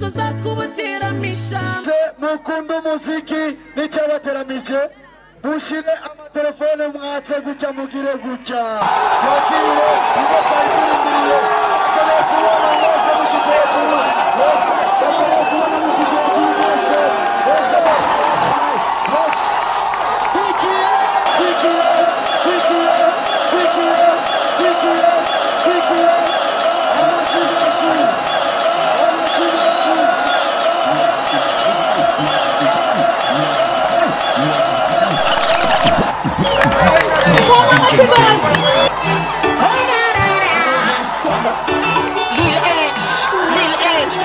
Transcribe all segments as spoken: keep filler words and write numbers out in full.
tuzakubuteramisha mukunda umuziki n'icyabateramije mushire amatelefone mwatse gutya mugire gutya twakire ibyo twari turindiriye tukeneye kubona mwese mushite hejuru bose tukeneye kubona mushite hejuru bose bose mushite hejuru bose twikiye twikiye twikiye twikiye twikiye twikiye amashuri y'ishuri amashuri y'ishuri Lil Edge, Lil Edge,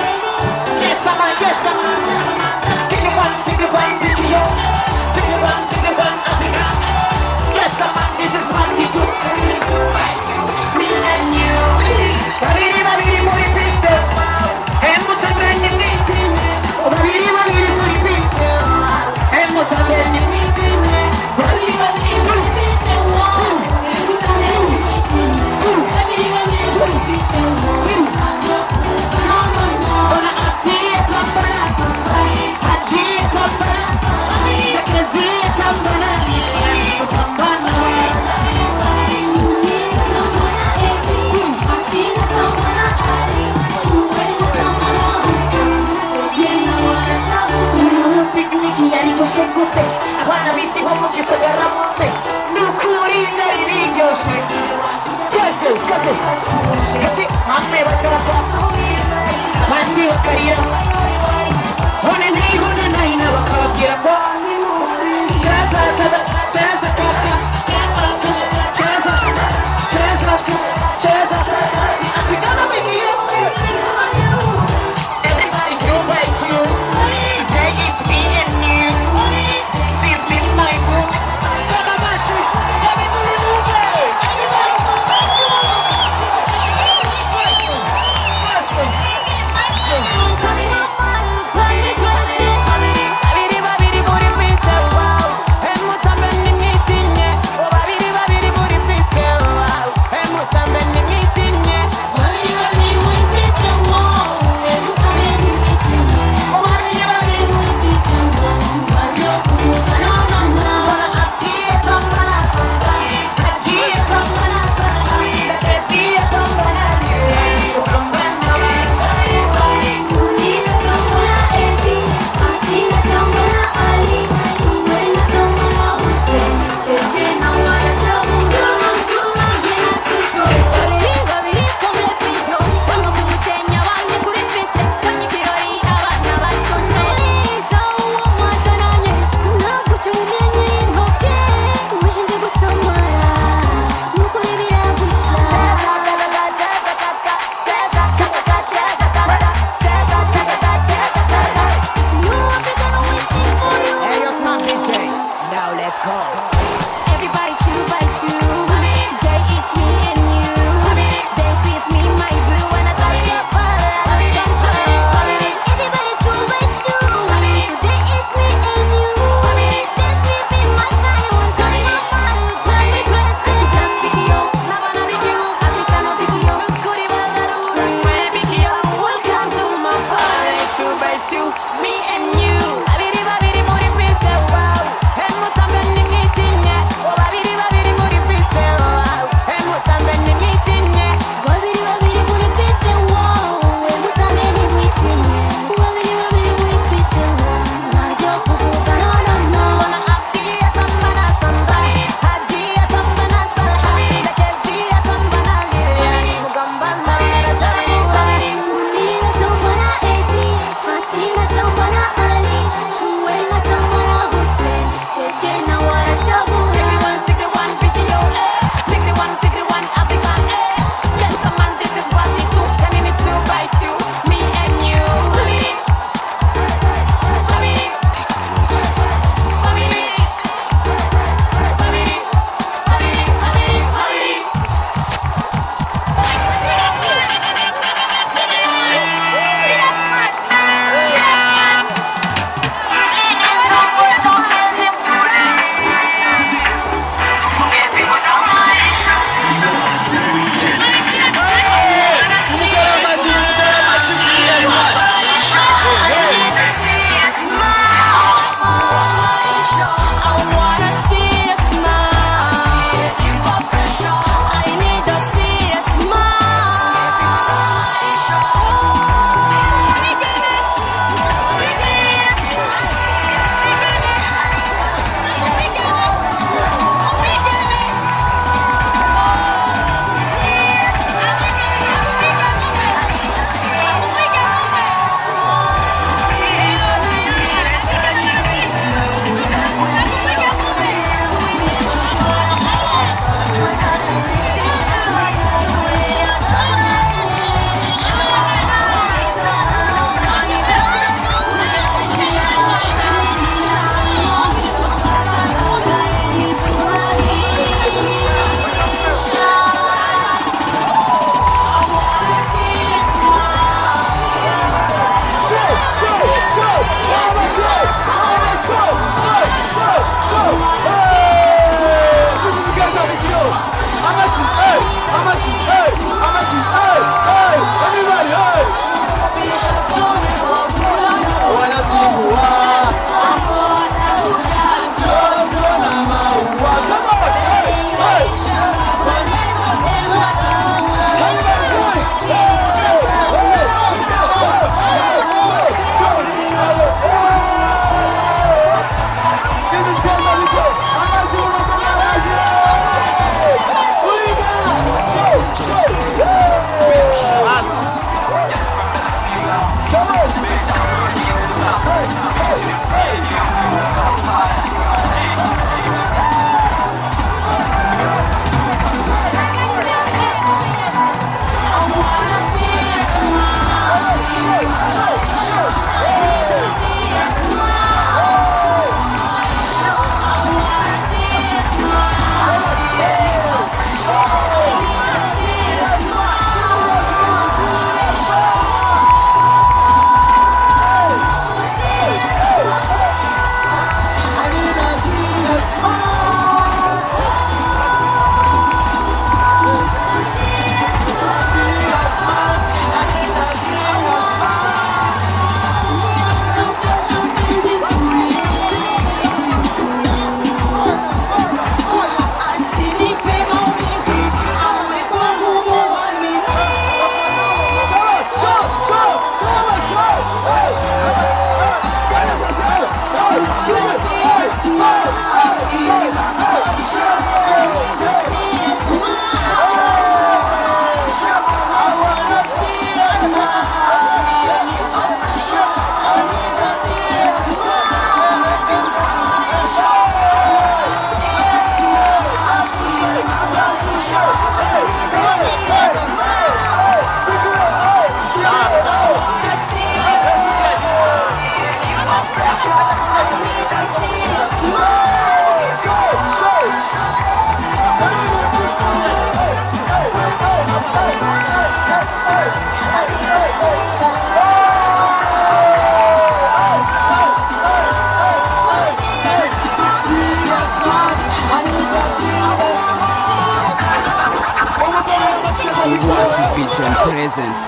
Presence.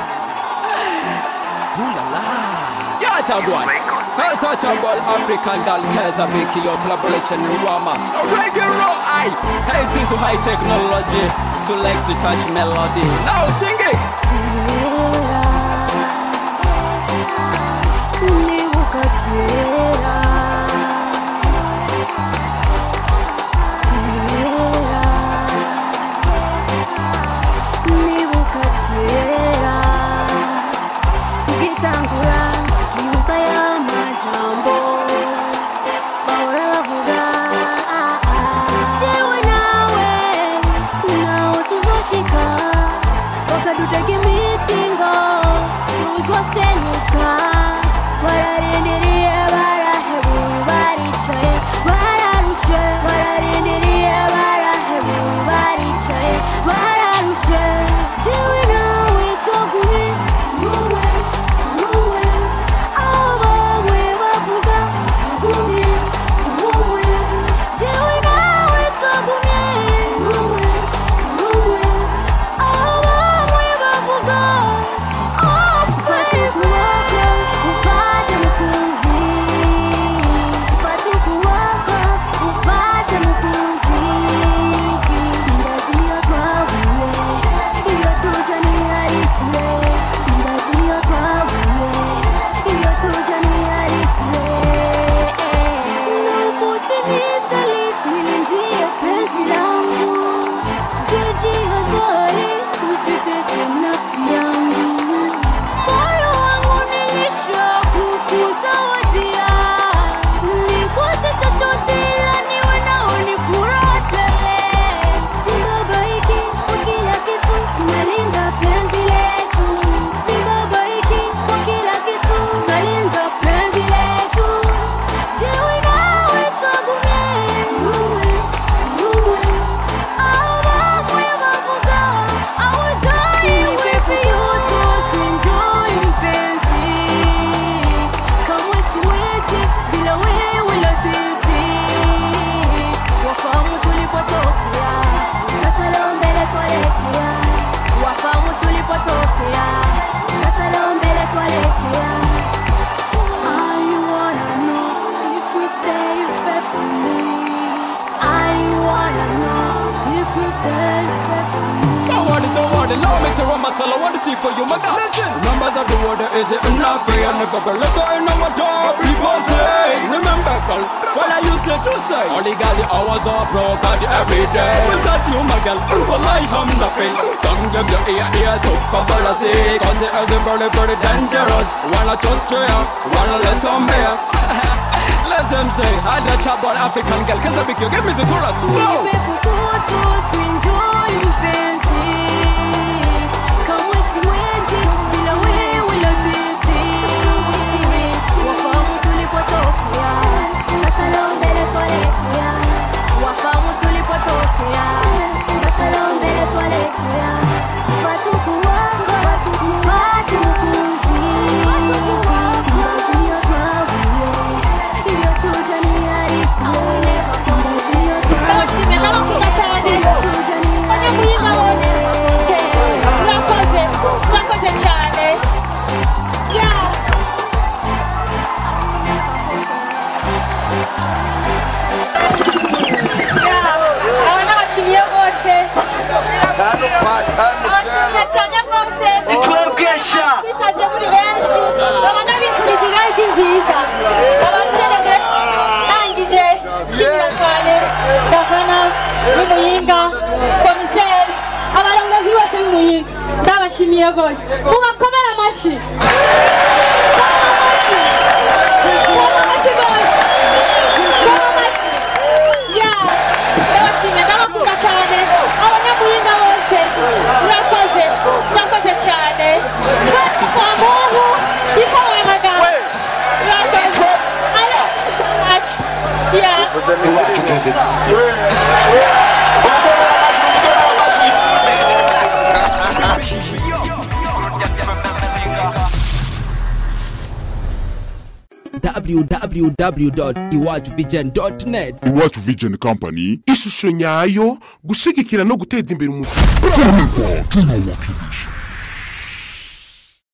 Ooh la la. Yeah, Tagwan. Untouchable African doll Keza make your collaboration in Rwama. Reggae raw eye. Hey, it is high technology. So Lex we touch melody. Now sing it. I want to see for you, mother. Listen. members of the world is it enough for you never be little in our top people say remember girl what I used to say only got the hours of broke every day without you my girl well I am nothing don't give your ear ear to paparazzi cause it is very very dangerous wanna touch you wanna let them be let them say I don't chat about African girl cause I make you give me the chorus wow Shimia goes. Uma kamera mashi. Yeah. Ewa shimia ndaba kuka cyane. Abanyamuhinga bose. Murakoze. Murakoze cyane. Twese kwa Mungu ikawa amagambo. Murakoze. I love you so much. w w w dot iwacu vision dot net Iwacu Vision Company ishusho nyayo gushigikira no guteza imbere umuco.